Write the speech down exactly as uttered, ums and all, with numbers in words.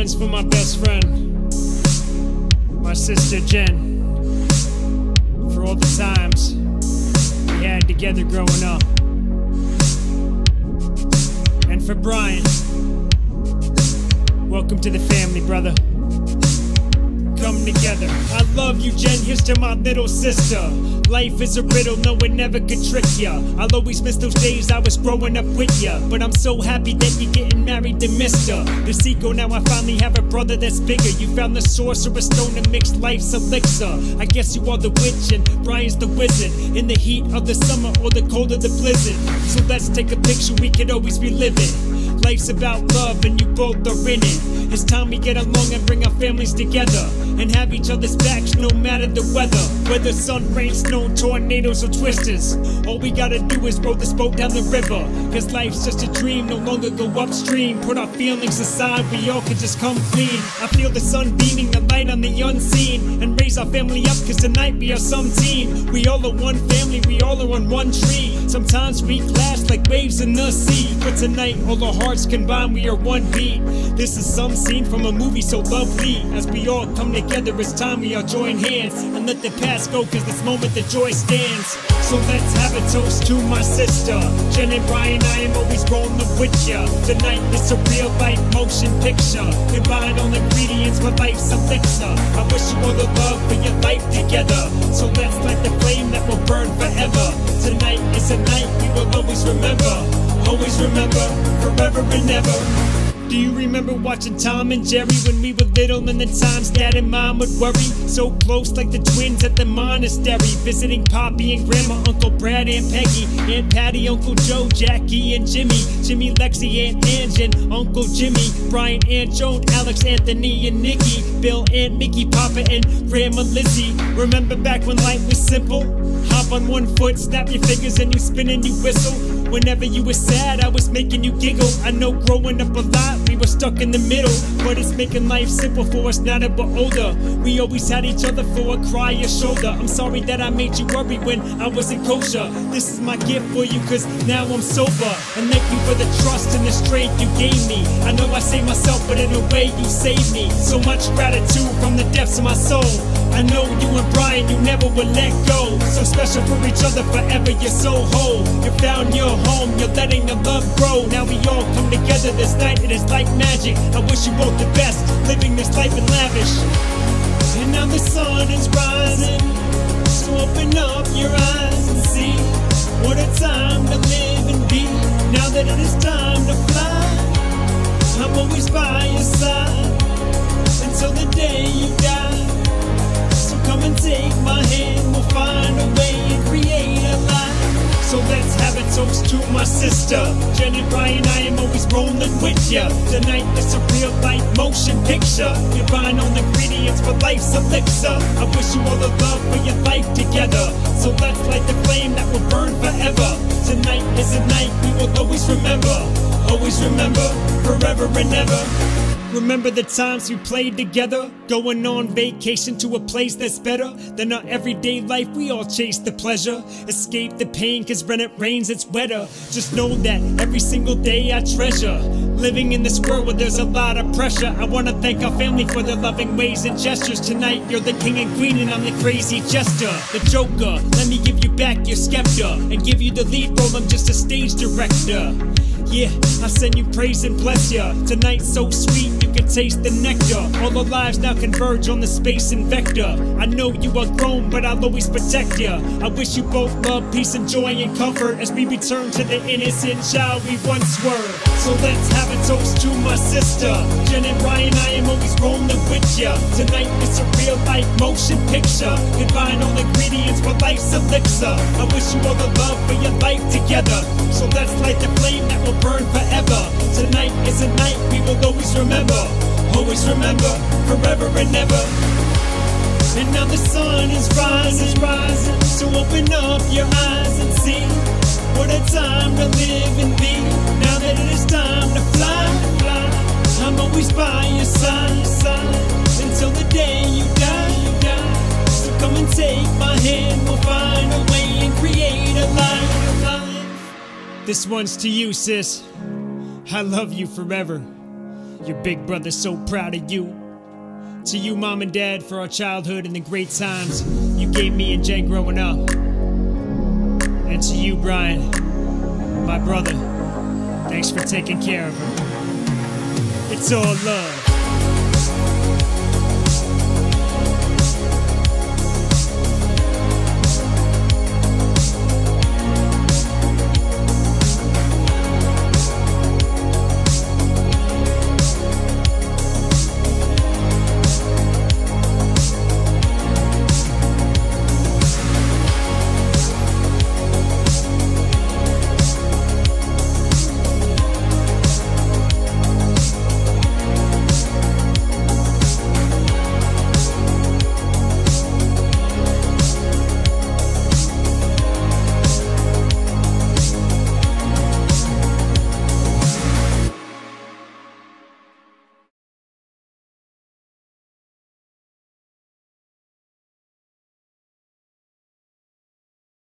one's for my best friend, my sister Jen, for all the times we had together growing up. And for Brian, welcome to the family, brother. Come together. I love you, Jen, here's to my little sister. Life is a riddle, no one never could trick ya. I'll always miss those days I was growing up with ya, but I'm so happy that you're getting married to Mister The Seco. Now I finally have a brother that's bigger. You found the sorcerer's stone to mix life's elixir. I guess you are the witch and Brian's the wizard, in the heat of the summer or the cold of the blizzard. So let's take a picture we could always be living. Life's about love and you both are in it. It's time we get along and bring our families together and have each other's backs no matter the weather. Whether sun, rain, snow, tornadoes or twisters, all we gotta do is row this boat down the river. Cause life's just a dream, no longer go upstream. Put our feelings aside, we all can just come clean. I feel the sun beaming, the light on the unseen, and raise our family up cause tonight we are some team. We all are one family, we all are on one tree. Sometimes we clash like waves in the sea, but tonight all our hearts combined, we are one beat. This is some scene from a movie so lovely. As we all come together, it's time we all join hands and let the past go, cause this moment the joy stands. So let's have a toast to my sister Jen and Brian, I am always rolling with ya. Tonight it's a real life motion picture, combine all ingredients for life's elixir. I wish you all the love for your life together. So let's light the flame that will burn forever. Tonight is a night we will always remember. Always remember, forever and ever. Do you remember watching Tom and Jerry when we were little, and the times Dad and Mom would worry? So close like the twins at the monastery, visiting Poppy and Grandma, Uncle Brad and Peggy, Aunt Patty, Uncle Joe, Jackie and Jimmy, Jimmy, Lexi, Aunt Ange and Uncle Jimmy, Brian, Aunt Joan, Alex, Anthony and Nikki, Bill, Aunt Mickey, Papa and Grandma Lizzie. Remember back when life was simple? Hop on one foot, snap your fingers and you spin and you whistle. Whenever you were sad, I was making you giggle. I know growing up a lot, we were stuck in the middle, but it's making life simple for us now that we're older. We always had each other for a cry or shoulder. I'm sorry that I made you worry when I wasn't kosher. This is my gift for you cause now I'm sober. And thank you for the trust and the strength you gave me. I know I saved myself, but in a way you saved me. So much gratitude from the depths of my soul. I know you and Brian, you never would let go. So special for each other forever, you're so whole. You found your home, you're letting the love grow. Now we all come together this night, it is like magic. I wish you both the best, living this life in lavish. And now the sun is rising, so open up your eyes and see what a time to live and be. Now that it is time to fly, I'm always by your side until the day you die. Come and take my hand, we'll find a way and create a life. So let's have a toast to my sister Jen and Brian, I am always rolling with ya. Tonight it's a real life motion picture, combine all ingredients for life's elixir. I wish you all the love for your life together. So let's light the flame that will burn forever. Tonight is a night we will always remember. Always remember, forever and ever. Remember the times we played together, going on vacation to a place that's better than our everyday life. We all chase the pleasure, escape the pain, cause when it rains it's wetter. Just know that every single day I treasure living in this world where there's a lot of pressure. I wanna thank our family for their loving ways and gestures. Tonight you're the king and queen and I'm the crazy jester, the joker. Let me give you back your scepter and give you the lead role, I'm just a stage director. Yeah, I send you praise and bless ya. Tonight's so sweet, you can taste the nectar. All our lives now converge on the space and vector. I know you are grown, but I'll always protect ya. I wish you both love, peace and joy and comfort as we return to the innocent child we once were. So let's have a toast to my sister Jen and Brian, I am always rolling with ya. Tonight it's a real life motion picture, combine all ingredients for life's elixir. I wish you all the love for your life together. So let's light the flame that will burn forever. Tonight is a night we will always remember. Always remember, forever and ever. And now the sun is rising, rising. So open up your eyes and see what a time to live and be. Now that it is time to fly, fly, I'm always by your side, side until the day you die, you die. So come and take my hand, we'll find a way and create a life, life. This one's to you, sis. I love you forever. Your big brother's so proud of you. To you, mom and dad, for our childhood and the great times you gave me and Jen growing up. And to you, Brian, my brother, thanks for taking care of her. It's all love.